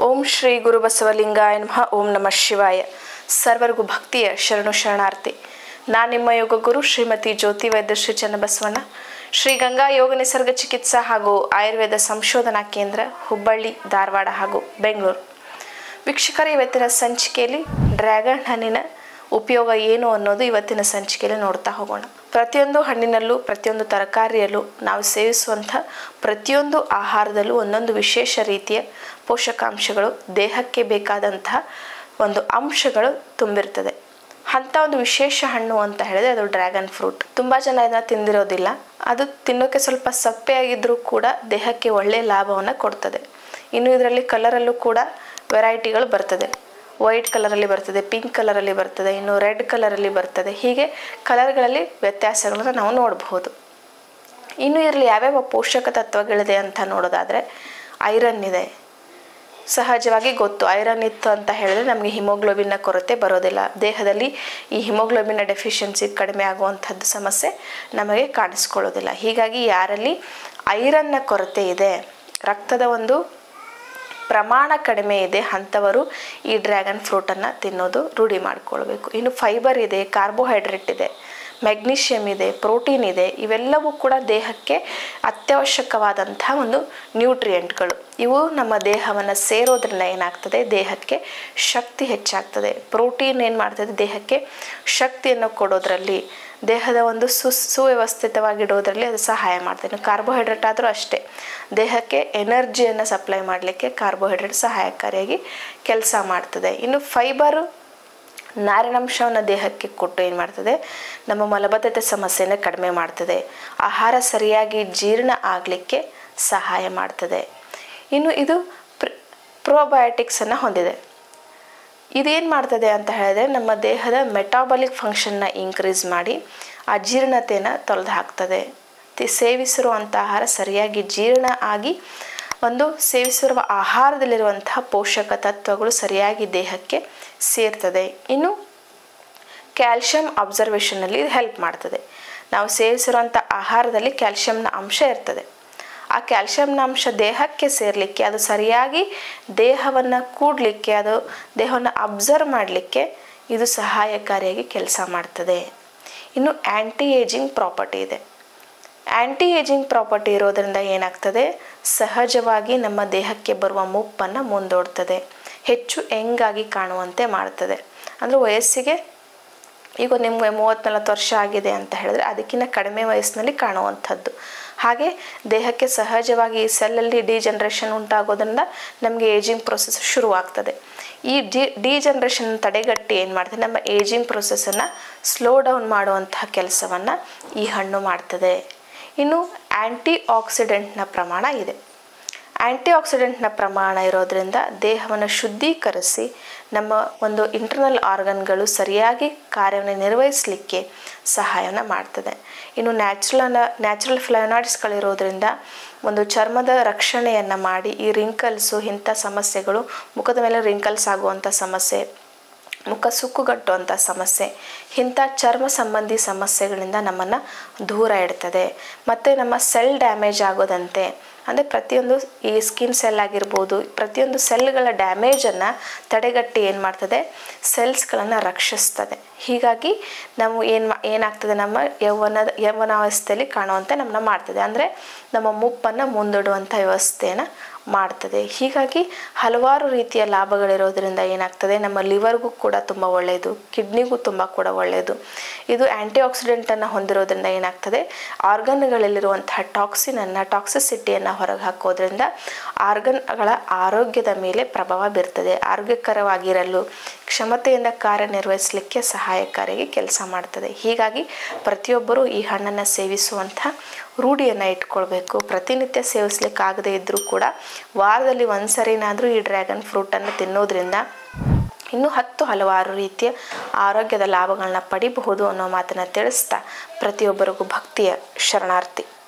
ಓಂ ಶ್ರೀ ಗುರು ಬಸವಲಿಂಗಾಯ ನಮಃ. ಓಂ ನಮಃ ಶಿವಾಯ. ಸರ್ವರಿಗೂ ಭಕ್ತಿಯ ಶರಣು ಶರಣಾರ್ಥಿ. ನಾನು ನಿಮ್ಮ ಯೋಗ ಗುರು ಶ್ರೀಮತಿ ಜ್ಯೋತಿ ವೈದ್ಯ ಶ್ರೀ ಚನ್ನಬಸವಣ್ಣ, ಶ್ರೀ ಗಂಗಾ ಯೋಗ ನಿಸರ್ಗ ಚಿಕಿತ್ಸಾ ಹಾಗೂ ಆಯುರ್ವೇದ ಸಂಶೋಧನಾ ಕೇಂದ್ರ, ಹುಬ್ಬಳ್ಳಿ, ಧಾರವಾಡ ಹಾಗೂ ಬೆಂಗಳೂರು. ವೀಕ್ಷಕರ, ಇವತ್ತಿನ ಸಂಚಿಕೆಯಲ್ಲಿ ಡ್ರ್ಯಾಗನ್ ಹಣ್ಣಿನ ಉಪಯೋಗ ಏನು ಅನ್ನೋದು ಇವತ್ತಿನ ಸಂಚಿಕೆಯಲ್ಲಿ ನೋಡ್ತಾ ಹೋಗೋಣ. ಪ್ರತಿಯೊಂದು ಹಣ್ಣಿನಲ್ಲೂ, ಪ್ರತಿಯೊಂದು ತರಕಾರಿಯಲ್ಲೂ, ನಾವು ಸೇವಿಸುವಂಥ ಪ್ರತಿಯೊಂದು ಆಹಾರದಲ್ಲೂ ಒಂದೊಂದು ವಿಶೇಷ ರೀತಿಯ ಪೋಷಕಾಂಶಗಳು, ದೇಹಕ್ಕೆ ಬೇಕಾದಂತಹ ಒಂದು ಅಂಶಗಳು ತುಂಬಿರ್ತದೆ. ಅಂಥ ಒಂದು ವಿಶೇಷ ಹಣ್ಣು ಅಂತ ಹೇಳಿದ್ರೆ ಅದು ಡ್ರ್ಯಾಗನ್ ಫ್ರೂಟ್. ತುಂಬ ಜನ ಇದನ್ನು ತಿಂದಿರೋದಿಲ್ಲ. ಅದು ತಿನ್ನೋಕ್ಕೆ ಸ್ವಲ್ಪ ಸಪ್ಪೆಯಾಗಿದ್ದರೂ ಕೂಡ ದೇಹಕ್ಕೆ ಒಳ್ಳೆಯ ಲಾಭವನ್ನು ಕೊಡ್ತದೆ. ಇನ್ನು ಇದರಲ್ಲಿ ಕಲರಲ್ಲೂ ಕೂಡ ವೆರೈಟಿಗಳು ಬರ್ತದೆ. ವೈಟ್ ಕಲರಲ್ಲಿ ಬರ್ತದೆ, ಪಿಂಕ್ ಕಲರಲ್ಲಿ ಬರ್ತದೆ, ಇನ್ನು ರೆಡ್ ಕಲರಲ್ಲಿ ಬರ್ತದೆ. ಹೀಗೆ ಕಲರ್ಗಳಲ್ಲಿ ವ್ಯತ್ಯಾಸಗಳನ್ನು ನಾವು ನೋಡಬಹುದು. ಇನ್ನು ಇದರಲ್ಲಿ ಯಾವ್ಯಾವ ಪೋಷಕ ತತ್ವಗಳಿದೆ ಅಂತ ನೋಡೋದಾದರೆ, ಐರನ್ ಇದೆ. ಸಹಜವಾಗಿ ಗೊತ್ತು, ಐರನ್ ಇತ್ತು ಅಂತ ಹೇಳಿದ್ರೆ ನಮಗೆ ಹಿಮೋಗ್ಲೋಬಿನ್ನ ಕೊರತೆ ಬರೋದಿಲ್ಲ. ದೇಹದಲ್ಲಿ ಈ ಹಿಮೋಗ್ಲೋಬಿನ್ನ ಡೆಫಿಷಿಯನ್ಸಿ ಕಡಿಮೆ ಆಗುವಂಥದ್ದು ಸಮಸ್ಯೆ ನಮಗೆ ಕಾಣಿಸ್ಕೊಳ್ಳೋದಿಲ್ಲ. ಹೀಗಾಗಿ ಯಾರಲ್ಲಿ ಐರನ್ನ ಕೊರತೆ ಇದೆ, ರಕ್ತದ ಒಂದು ಪ್ರಮಾಣ ಕಡಿಮೆ ಇದೆ, ಅಂಥವರು ಈ ಡ್ರ್ಯಾಗನ್ ಫ್ರೂಟನ್ನು ತಿನ್ನೋದು ರೂಢಿ ಮಾಡಿಕೊಳ್ಬೇಕು. ಇನ್ನು ಫೈಬರ್ ಇದೆ, ಕಾರ್ಬೋಹೈಡ್ರೇಟ್ ಇದೆ, ಮೆಗ್ನೀಷಿಯಮ್ ಇದೆ, ಪ್ರೋಟೀನ್ ಇದೆ. ಇವೆಲ್ಲವೂ ಕೂಡ ದೇಹಕ್ಕೆ ಅತ್ಯವಶ್ಯಕವಾದಂಥ ಒಂದು ನ್ಯೂಟ್ರಿಯೆಂಟ್ಗಳು. ಇವು ನಮ್ಮ ದೇಹವನ್ನು ಸೇರೋದ್ರಿಂದ ಏನಾಗ್ತದೆ, ದೇಹಕ್ಕೆ ಶಕ್ತಿ ಹೆಚ್ಚಾಗ್ತದೆ. ಪ್ರೋಟೀನ್ ಏನು ಮಾಡ್ತದೆ, ದೇಹಕ್ಕೆ ಶಕ್ತಿಯನ್ನು ಕೊಡೋದ್ರಲ್ಲಿ, ದೇಹದ ಒಂದು ಸುವ್ಯವಸ್ಥಿತವಾಗಿಡೋದ್ರಲ್ಲಿ ಅದು ಸಹಾಯ ಮಾಡ್ತದೆ. ಕಾರ್ಬೋಹೈಡ್ರೇಟ್ ಆದರೂ ಅಷ್ಟೇ, ದೇಹಕ್ಕೆ ಎನರ್ಜಿಯನ್ನು ಸಪ್ಲೈ ಮಾಡಲಿಕ್ಕೆ ಕಾರ್ಬೋಹೈಡ್ರೇಟ್ ಸಹಾಯಕಾರಿಯಾಗಿ ಕೆಲಸ ಮಾಡ್ತದೆ. ಇನ್ನು ಫೈಬರು ನಾರಿನಾಂಶವನ್ನು ದೇಹಕ್ಕೆ ಕೊಟ್ಟು ಏನು ಮಾಡ್ತದೆ, ನಮ್ಮ ಮಲಬದ್ಧತೆ ಸಮಸ್ಯೆಯನ್ನು ಕಡಿಮೆ ಮಾಡ್ತದೆ. ಆಹಾರ ಸರಿಯಾಗಿ ಜೀರ್ಣ ಆಗಲಿಕ್ಕೆ ಸಹಾಯ ಮಾಡ್ತದೆ. ಇನ್ನು ಇದು ಪ್ರೋಬಯೋಟಿಕ್ಸನ್ನು ಹೊಂದಿದೆ. ಇದೇನು ಮಾಡ್ತದೆ ಅಂತ ಹೇಳಿದ್ರೆ, ನಮ್ಮ ದೇಹದ ಮೆಟಾಬಾಲಿಕ್ ಫಂಕ್ಷನ್ನ ಇನ್ಕ್ರೀಸ್ ಮಾಡಿ ಅಜೀರ್ಣತೆಯನ್ನು ತೊಳೆದು ಹಾಕ್ತದೆ. ಸೇವಿಸಿರುವಂಥ ಆಹಾರ ಸರಿಯಾಗಿ ಜೀರ್ಣ ಆಗಿ ಒಂದು ಸೇವಿಸಿರುವ ಆಹಾರದಲ್ಲಿರುವಂತಹ ಪೋಷಕ ತತ್ವಗಳು ಸರಿಯಾಗಿ ದೇಹಕ್ಕೆ ಸೇರ್ತದೆ. ಇನ್ನು ಕ್ಯಾಲ್ಶಿಯಂ ಅಬ್ಸರ್ವೇಷನಲ್ಲಿ ಹೆಲ್ಪ್ ಮಾಡ್ತದೆ. ನಾವು ಸೇವಿಸಿರುವಂಥ ಆಹಾರದಲ್ಲಿ ಕ್ಯಾಲ್ಶಿಯಂನ ಅಂಶ ಇರ್ತದೆ. ಆ ಕ್ಯಾಲ್ಶಿಯಂನ ಅಂಶ ದೇಹಕ್ಕೆ ಸೇರಲಿಕ್ಕೆ, ಅದು ಸರಿಯಾಗಿ ದೇಹವನ್ನು ಕೂಡಲಿಕ್ಕೆ, ಅದು ದೇಹವನ್ನು ಅಬ್ಸರ್ವ್ ಮಾಡಲಿಕ್ಕೆ ಇದು ಸಹಾಯಕಾರಿಯಾಗಿ ಕೆಲಸ ಮಾಡ್ತದೆ. ಇನ್ನು ಆ್ಯಂಟಿ ಏಜಿಂಗ್ ಪ್ರಾಪರ್ಟಿ ಇದೆ. ಆ್ಯಂಟಿ ಏಜಿಂಗ್ ಪ್ರಾಪರ್ಟಿ ಇರೋದರಿಂದ ಏನಾಗ್ತದೆ, ಸಹಜವಾಗಿ ನಮ್ಮ ದೇಹಕ್ಕೆ ಬರುವ ಮುಪ್ಪನ್ನು ಮುಂದೂಡ್ತದೆ, ಹೆಚ್ಚು ಯಂಗಾಗಿ ಕಾಣುವಂತೆ ಮಾಡ್ತದೆ. ಅಂದರೆ ವಯಸ್ಸಿಗೆ ಈಗ ನಿಮಗೆ 30-40 ವರ್ಷ ಆಗಿದೆ ಅಂತ ಹೇಳಿದ್ರೆ ಅದಕ್ಕಿಂತ ಕಡಿಮೆ ವಯಸ್ಸಿನಲ್ಲಿ ಕಾಣುವಂಥದ್ದು. ಹಾಗೆ ದೇಹಕ್ಕೆ ಸಹಜವಾಗಿ ಈ ಸೆಲ್ಲಲ್ಲಿ ಡಿಜನ್ರೇಷನ್ ಉಂಟಾಗೋದ್ರಿಂದ ನಮಗೆ ಏಜಿಂಗ್ ಪ್ರೊಸೆಸ್ ಶುರುವಾಗ್ತದೆ. ಈ ಡಿಜನ್ರೇಷನ್ ತಡೆಗಟ್ಟಿ ಏನು ಮಾಡ್ತದೆ, ನಮ್ಮ ಏಜಿಂಗ್ ಪ್ರೊಸೆಸನ್ನು ಸ್ಲೋ ಡೌನ್ ಮಾಡುವಂತಹ ಕೆಲಸವನ್ನು ಈ ಹಣ್ಣು ಮಾಡ್ತದೆ. ಇನ್ನು ಆ್ಯಂಟಿ ಆಕ್ಸಿಡೆಂಟ್ನ ಪ್ರಮಾಣ ಇದೆ. ಆ್ಯಂಟಿ ಆಕ್ಸಿಡೆಂಟ್ನ ಪ್ರಮಾಣ ಇರೋದರಿಂದ ದೇಹವನ್ನು ಶುದ್ಧೀಕರಿಸಿ ನಮ್ಮ ಒಂದು ಇಂಟರ್ನಲ್ ಆರ್ಗನ್ಗಳು ಸರಿಯಾಗಿ ಕಾರ್ಯವನ್ನು ನಿರ್ವಹಿಸಲಿಕ್ಕೆ ಸಹಾಯನ ಮಾಡ್ತದೆ. ಇನ್ನು ನ್ಯಾಚುರಲ್ ಫ್ಲೈನಾಯ್ಡ್ಸ್ಗಳಿರೋದ್ರಿಂದ ಒಂದು ಚರ್ಮದ ರಕ್ಷಣೆಯನ್ನು ಮಾಡಿ ಈ ರಿಂಕಲ್ಸು, ಇಂಥ ಸಮಸ್ಯೆಗಳು, ಮುಖದ ಮೇಲೆ ರಿಂಕಲ್ಸ್ ಆಗುವಂಥ ಸಮಸ್ಯೆ, ಮುಖ ಸುಕ್ಕುಗಟ್ಟುವಂಥ ಸಮಸ್ಯೆ, ಇಂಥ ಚರ್ಮ ಸಂಬಂಧಿ ಸಮಸ್ಯೆಗಳಿಂದ ನಮ್ಮನ್ನು ದೂರ ಇಡ್ತದೆ. ಮತ್ತು ನಮ್ಮ ಸೆಲ್ ಡ್ಯಾಮೇಜ್ ಆಗೋದಂತೆ, ಅಂದರೆ ಪ್ರತಿಯೊಂದು ಈ ಸ್ಕಿನ್ ಸೆಲ್ ಆಗಿರ್ಬೋದು, ಪ್ರತಿಯೊಂದು ಸೆಲ್ಗಳ ಡ್ಯಾಮೇಜನ್ನು ತಡೆಗಟ್ಟಿ ಏನು ಮಾಡ್ತದೆ, ಸೆಲ್ಸ್ಗಳನ್ನು ರಕ್ಷಿಸ್ತದೆ. ಹೀಗಾಗಿ ನಾವು ಏನಾಗ್ತದೆ, ನಮ್ಮ ಯೌವನಾವಸ್ಥೆಯಲ್ಲಿ ಕಾಣುವಂತೆ ನಮ್ಮನ್ನ ಮಾಡ್ತದೆ. ಅಂದರೆ ನಮ್ಮ ಮುಪ್ಪನ್ನು ಮುಂದೂಡುವಂಥ ವ್ಯವಸ್ಥೆಯನ್ನು ಮಾಡ್ತದೆ. ಹೀಗಾಗಿ ಹಲವಾರು ರೀತಿಯ ಲಾಭಗಳಿರೋದ್ರಿಂದ ಏನಾಗ್ತದೆ, ನಮ್ಮ ಲಿವರ್ಗೂ ಕೂಡ ತುಂಬ ಒಳ್ಳೆಯದು, ಕಿಡ್ನಿಗೂ ತುಂಬ ಕೂಡ ಒಳ್ಳೆಯದು. ಇದು ಆ್ಯಂಟಿ ಆಕ್ಸಿಡೆಂಟನ್ನು ಹೊಂದಿರೋದ್ರಿಂದ ಏನಾಗ್ತದೆ, ಆರ್ಗನ್ಗಳಲ್ಲಿರುವಂತಹ ಟಾಕ್ಸಿಸಿಟಿಯನ್ನು ಹೊರಗೆ ಹಾಕೋದ್ರಿಂದ ಆರ್ಗನ್ಗಳ ಆರೋಗ್ಯದ ಮೇಲೆ ಪ್ರಭಾವ ಬೀರ್ತದೆ. ಆರೋಗ್ಯಕರವಾಗಿರಲು, ಕ್ಷಮತೆಯಿಂದ ಕಾರ್ಯನಿರ್ವಹಿಸಲಿಕ್ಕೆ ಸಹಾಯಕಾರಿಯಾಗಿ ಕೆಲಸ ಮಾಡ್ತದೆ. ಹೀಗಾಗಿ ಪ್ರತಿಯೊಬ್ಬರೂ ಈ ಹಣ್ಣನ್ನು ಸೇವಿಸುವಂಥ ರೂಢಿಯನ್ನು ಇಟ್ಕೊಳ್ಬೇಕು. ಪ್ರತಿನಿತ್ಯ ಸೇವಿಸ್ಲಿಕ್ಕಾಗದೇ ಇದ್ದರೂ ಕೂಡ ವಾರದಲ್ಲಿ ಒಂದು ಸರಿನಾದರೂ ಈ ಡ್ರ್ಯಾಗನ್ ಫ್ರೂಟನ್ನು ತಿನ್ನೋದ್ರಿಂದ ಇನ್ನೂ ಹಲವಾರು ರೀತಿಯ ಆರೋಗ್ಯದ ಲಾಭಗಳನ್ನ ಪಡಿಬಹುದು ಅನ್ನೋ ಮಾತನ್ನು ತಿಳಿಸ್ತಾ ಪ್ರತಿಯೊಬ್ಬರಿಗೂ ಭಕ್ತಿಯ ಶರಣಾರ್ಥಿ.